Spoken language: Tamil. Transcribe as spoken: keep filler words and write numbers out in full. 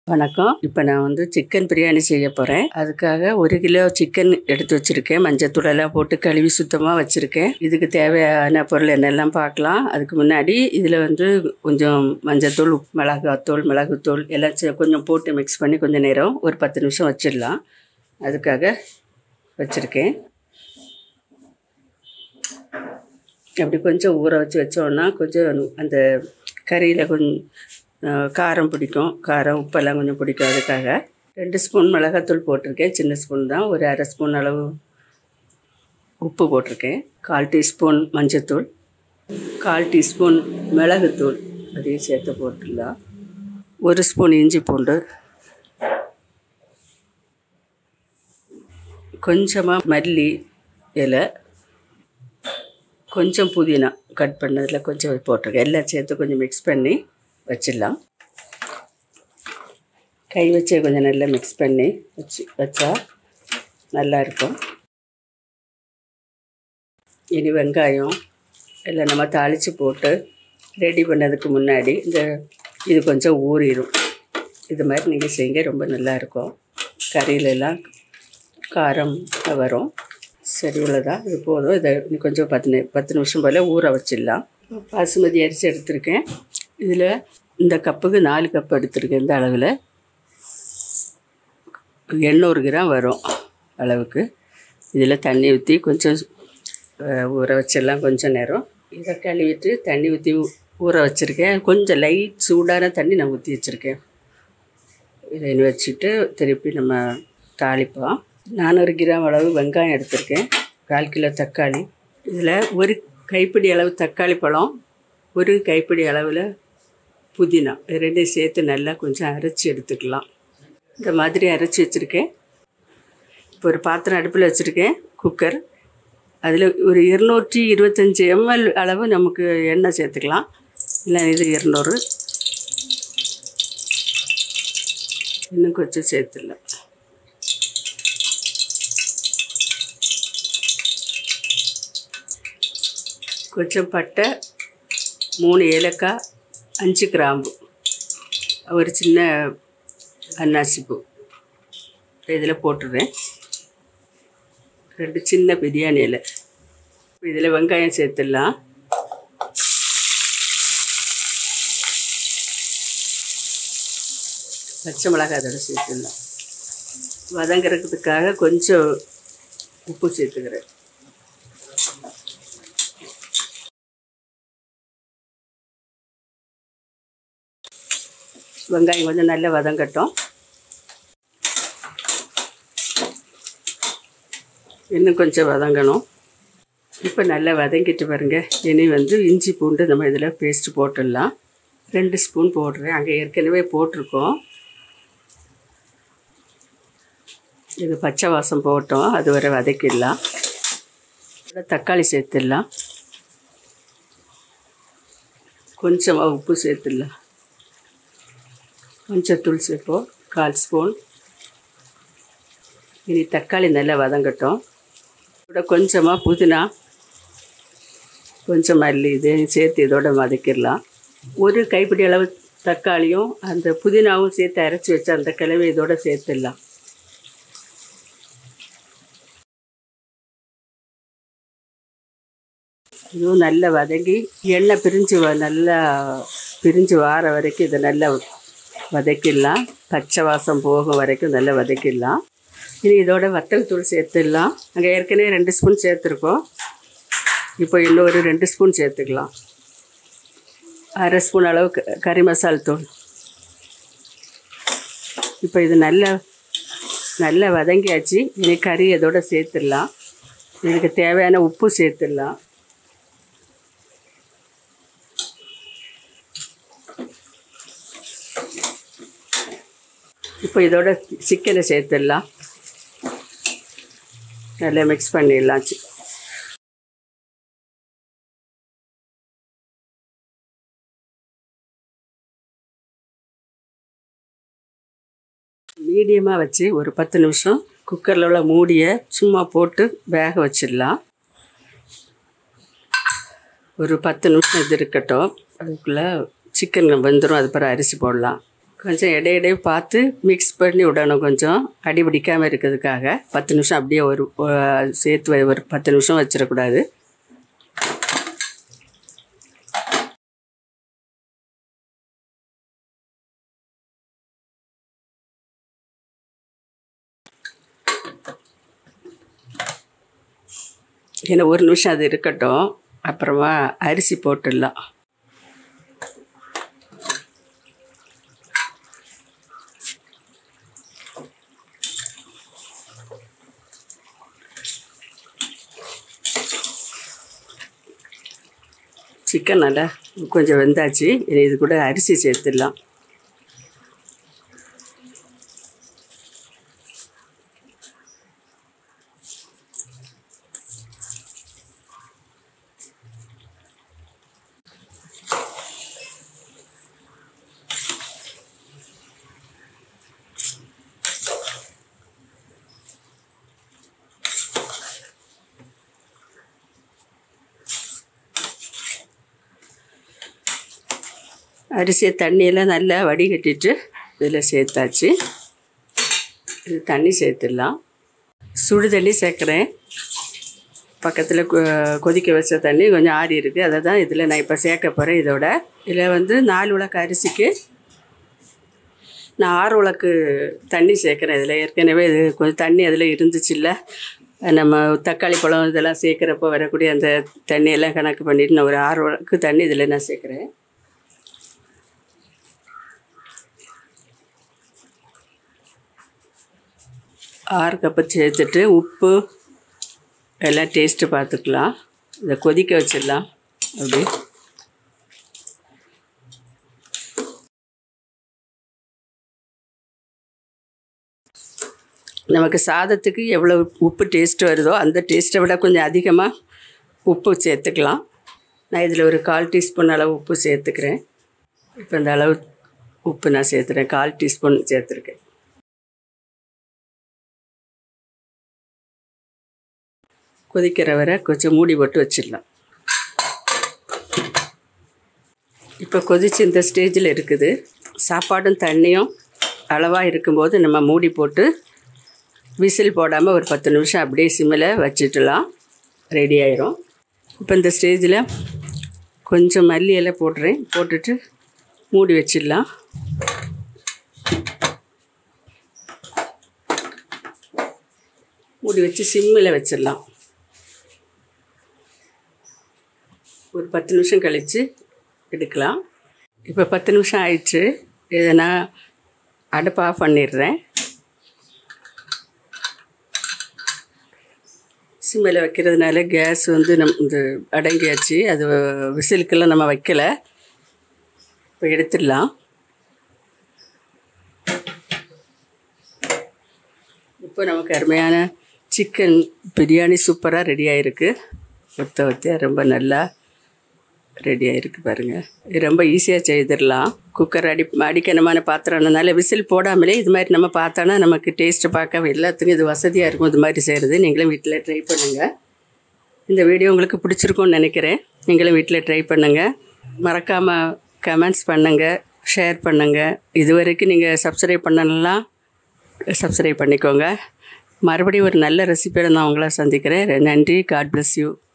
வணக்கம். இப்போ நான் வந்து சிக்கன் பிரியாணி செய்ய போகிறேன். அதுக்காக ஒரு கிலோ சிக்கன் எடுத்து வச்சுருக்கேன். மஞ்சத்தூளெல்லாம் போட்டு கழுவி சுத்தமாக வச்சுருக்கேன். இதுக்கு தேவையான பொருள் என்னெல்லாம் பார்க்கலாம். அதுக்கு முன்னாடி இதில் வந்து கொஞ்சம் மஞ்சத்தூள், மிளகாத்தூள், மிளகுத்தூள் எல்லாம் சே- கொஞ்சம் போட்டு மிக்ஸ் பண்ணி கொஞ்சம் நேரம் ஒரு பத்து நிமிஷம் வச்சிடலாம். அதுக்காக வச்சுருக்கேன். அப்படி கொஞ்சம் ஊற வச்சு வச்சோன்னா கொஞ்சம் அந்த கறியில் கொஞ்சம் அஹ், காரம் பிடிக்கும். காரம் உப்பெல்லாம் கொஞ்சம் பிடிக்கும். அதுக்காக ரெண்டு ஸ்பூன் மிளகாத்தூள் போட்டிருக்கேன். சின்ன ஸ்பூன் தான். ஒரு அரை ஸ்பூன் அளவு உப்பு போட்டிருக்கேன். கால் டீஸ்பூன் மஞ்சத்தூள், கால் டீஸ்பூன் மிளகுத்தூள் அதையும் சேர்த்து போட்டுடலாம். ஒரு ஸ்பூன் இஞ்சி பூண்டு, கொஞ்சமாக மல்லி இலை, கொஞ்சம் புதினா கட் பண்ணதில் கொஞ்சம் போட்டிருக்கேன். எல்லாம் சேர்த்து கொஞ்சம் மிக்ஸ் பண்ணி வச்சிடலாம். கை வச்சு கொஞ்சம் நல்லா மிக்ஸ் பண்ணி வச்சு வச்சா நல்லாயிருக்கும். இனி வெங்காயம் எல்லாம் நம்ம தாளித்து போட்டு ரெடி பண்ணதுக்கு முன்னாடி இந்த இது கொஞ்சம் ஊறிடும். இது மாதிரி நீங்கள் செய்யுங்க, ரொம்ப நல்லாயிருக்கும். கறியிலெல்லாம் காரம் வரும். சரி, இவ்வளோதான். இது போதும். இதை இன்னும் கொஞ்சம் பத்து நி பத்து நிமிஷம் போல் ஊற வச்சிடலாம். பாசுமதி அரிசி எடுத்திருக்கேன். இதில் இந்த கப்புக்கு நாலு கப் எடுத்திருக்கேன். இந்த அளவில் எண்ணூறு கிராம் வரும் அளவுக்கு. இதில் தண்ணி ஊற்றி கொஞ்சம் அஹ், ஊற வச்சிடலாம் கொஞ்சம் நேரம். இதை கழுவிட்டு தண்ணி ஊற்றி ஊற வச்சுருக்கேன். கொஞ்சம் லைட் சூடான தண்ணி நான் ஊற்றி வச்சுருக்கேன். இதை வச்சுட்டு திருப்பி நம்ம தாளிப்போம். நானூறு கிராம் அளவு வெங்காயம் எடுத்திருக்கேன். கால் கிலோ தக்காளி, இதில் ஒரு கைப்பிடி அளவு தக்காளி பழம், ஒரு கைப்பிடி அளவில் புதினா, ரெண்டையும் சேர்த்து நல்லா கொஞ்சம் அரைச்சி எடுத்துக்கலாம். இந்த மாதிரி அரைச்சி வச்சுருக்கேன். இப்போ ஒரு பாத்திரம் அடுப்பில் வச்சுருக்கேன், குக்கர். அதில் ஒரு இருநூற்றி இருபத்தஞ்சி எம்எல் அளவு நமக்கு எண்ணெய் சேர்த்துக்கலாம். இல்லை இது இருநூறு, இன்னும் கொஞ்சம் சேர்த்துடலாம். கொஞ்சம் பட்டை, மூணு ஏலக்காய், அஞ்சு கிராம்பு, ஒரு சின்ன அன்னாசிப்பூ இதில் போட்டுடுறேன். ரெண்டு சின்ன பிரியாணி இலை. இதில் வெங்காயம் சேர்த்துடலாம். பச்சை மிளகாய் அதோட சேர்த்துடலாம். வதங்கிறதுக்காக கொஞ்சம் உப்பு சேர்த்துக்கிறேன். வெங்காயம் கொஞ்சம் நல்லா வதங்கட்டும். இன்னும் கொஞ்சம் வதங்கணும். இப்போ நல்லா வதங்கிட்டு பாருங்க. இனி வந்து இஞ்சி பூண்டு நம்ம இதில் பேஸ்ட்டு போட்டுடலாம். ரெண்டு ஸ்பூன் போடுறேன். அங்கே ஏற்கனவே போட்டிருக்கோம். இது பச்சை வாசம் போட்டோம், அது வரை வதக்கிடலாம். தக்காளி சேர்த்துடலாம். கொஞ்சமாக உப்பு சேர்த்துடலாம். மஞ்சத்தூள் சேர்ப்போம், கால் ஸ்பூன். இனி தக்காளி நல்லா வதங்கட்டும். இதோட கொஞ்சமாக புதினா, கொஞ்சம் மல்லி இதையும் சேர்த்து இதோட வதக்கிடலாம். ஒரு கைப்பிடி அளவு தக்காளியும் அந்த புதினாவும் சேர்த்து அரைச்சி வச்ச அந்த கிழவி இதோட சேர்த்துடலாம். இதுவும் நல்லா வதங்கி எண்ணெய் பிரிஞ்சு வ நல்லா பிரிஞ்சு வார வரைக்கும் இதை நல்லா வதக்கிடலாம். பச்சை வாசம் போகும் வரைக்கும் நல்லா வதக்கிடலாம். இனி இதோட வத்தல் தூள் சேர்த்துடலாம். அங்கே ஏற்கனவே ரெண்டு ஸ்பூன் சேர்த்துருக்கோம். இப்போ இன்னொரு ரெண்டு ஸ்பூன் சேர்த்துக்கலாம். அரை ஸ்பூன் அளவு க கறி மசால் தூள். இப்போ இது நல்லா நல்லா வதங்கியாச்சு. இனி கறி இதோட சேர்த்துடலாம். இதுக்கு தேவையான உப்பு சேர்த்துடலாம். இப்போ இதோட சிக்கனை சேர்த்துடலாம். நல்லா மிக்ஸ் பண்ணிடலாம். சி மீடியமாக வச்சு ஒரு பத்து நிமிஷம் குக்கரில் உள்ள மூடியை சும்மா போட்டு வேக வச்சிடலாம். ஒரு பத்து நிமிஷம் இது இருக்கட்டும். அதுக்குள்ளே சிக்கன் வெந்துடும். அது பிறகு அரிசி போடலாம். கொஞ்சம் இடையிடையே பார்த்து மிக்ஸ் பண்ணி விடணும், கொஞ்சம் அடி பிடிக்காமல் இருக்கிறதுக்காக. பத்து நிமிஷம் அப்படியே ஒரு சேர்த்து ஒரு பத்து நிமிஷம் வச்சிடக்கூடாது. ஏன்னா ஒரு நிமிஷம் அது இருக்கட்டும், அப்புறமா அரிசி போட்டுடலாம். சிக்கன் நல்லா கொஞ்சம் வெந்தாச்சு. இனி இது கூட அரிசி சேர்த்துடலாம். அரிசியை தண்ணியெல்லாம் நல்லா வடிகட்டிட்டு இதில் சேர்த்தாச்சு. இது தண்ணி சேர்த்துடலாம். சுடு தண்ணி சேர்க்குறேன். பக்கத்தில் கொதிக்க வச்ச தண்ணி கொஞ்சம் ஆறி இருக்குது, அதை தான் இதில் நான் இப்போ சேர்க்க போகிறேன். இதோட இதில் வந்து நாலு உலக்கு அரிசிக்கு நான் ஆறு உலக்கு தண்ணி சேர்க்குறேன். இதில் ஏற்கனவே இது கொஞ்சம் தண்ணி அதில் இருந்துச்சு இல்லை, நம்ம தக்காளி பழம் இதெல்லாம் சேர்க்குறப்போ வரக்கூடிய அந்த தண்ணியெல்லாம் கணக்கு பண்ணிவிட்டு நான் ஒரு ஆறு உலக்கு தண்ணி இதில் நான் சேர்க்குறேன். ஆறு கப்பு சேர்த்துட்டு உப்பு எல்லாம் டேஸ்ட்டு பார்த்துக்கலாம். இதை கொதிக்க வச்சிடலாம். அப்படி நமக்கு சாதத்துக்கு எவ்வளோ உப்பு டேஸ்ட்டு வருதோ அந்த டேஸ்ட்டை விட கொஞ்சம் அதிகமாக உப்பு சேர்த்துக்கலாம். நான் இதில் ஒரு கால் டீஸ்பூன் அளவு உப்பு சேர்த்துக்கிறேன். இப்போ இந்த அளவு உப்பு நான் சேர்த்துறேன், கால் டீஸ்பூன் சேர்த்துருக்கேன். கொதிக்கிற வரை கொஞ்சம் மூடி போட்டு வச்சிடலாம். இப்போ கொதிச்சு இந்த ஸ்டேஜில் இருக்குது. சாப்பாடும் தண்ணியும் அளவாக இருக்கும்போது நம்ம மூடி போட்டு விசில் போடாமல் ஒரு பத்து நிமிஷம் அப்படியே சிம்மில் வச்சிடலாம். ரெடி ஆயிரும். இப்போ இந்த ஸ்டேஜில் கொஞ்சம் மல்லி இலை போடுறேன். போட்டுட்டு மூடி வச்சிடலாம். மூடி வச்சு சிம்மில் வச்சிடலாம். ஒரு பத்து நிமிஷம் கழித்து எடுக்கலாம். இப்போ பத்து நிமிஷம் ஆயிடுச்சு. இதை நான் அடுப்பு ஆஃப் பண்ணிடுறேன். சிம்மில் வைக்கிறதுனால கேஸ் வந்து நம் இந்த அடங்கியாச்சு. அது விசிலுக்கெல்லாம் நம்ம வைக்கலை. இப்போ எடுத்துடலாம். இப்போ நமக்கு அருமையான சிக்கன் பிரியாணி சூப்பராக ரெடி ஆகிருக்கு. ஒத்த ஒத்தியாக ரொம்ப நல்லா ரெடி ஆகிருக்கு பாருங்கள். இது ரொம்ப ஈஸியாக செய்திடலாம். குக்கர் அடி அடிக்கணமான பாத்திரம்னால விசில் போடாமலே இது மாதிரி நம்ம பார்த்தோன்னா நமக்கு டேஸ்ட்டு பார்க்க எல்லாத்துக்கும் இது வசதியாக இருக்கும். இது மாதிரி செய்கிறது நீங்களும் வீட்டில் ட்ரை பண்ணுங்கள். இந்த வீடியோ உங்களுக்கு பிடிச்சிருக்கும்னு நினைக்கிறேன். நீங்களும் வீட்டில் ட்ரை பண்ணுங்கள். மறக்காமல் கமெண்ட்ஸ் பண்ணுங்கள், ஷேர் பண்ணுங்கள். இது வரைக்கும் நீங்கள் சப்ஸ்கிரைப் பண்ணலாம், சப்ஸ்கிரைப் பண்ணிக்கோங்க. மறுபடியும் ஒரு நல்ல ரெசிபியோட நான் உங்களை சந்திக்கிறேன். நன்றி. God bless you.